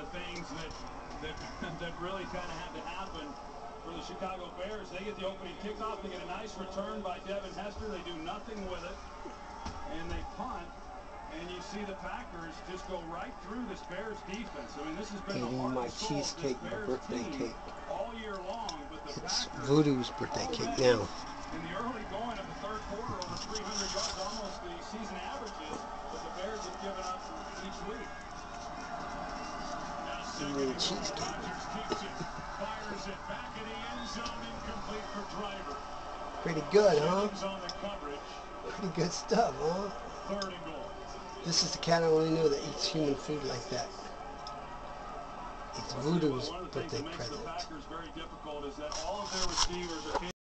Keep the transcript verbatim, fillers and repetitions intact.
things that that that really kind of had to happen for the Chicago Bears. They get the opening kickoff. They get a nice return by Devin Hester. They do nothing with it, and they punt. And you see the Packers just go right through this Bears defense. I mean, this has been Eating the heart my and soul of cheesecake, this my Bears birthday team cake. all year long. But the It's Packers, Voodoo's birthday cake now. in the early going of the third quarter, over three hundred yards, almost the season averages that the Bears have given up each week. Eating cheesecake. Fires it back in the end zone, incomplete for Driver. Pretty good, huh? On the coverage. Pretty good stuff, huh? Third and goal. This is the cat I only know that eats human food like that. It's Voodoo's birthday present. One of the things that makes the Packers very difficult is that all of their receivers are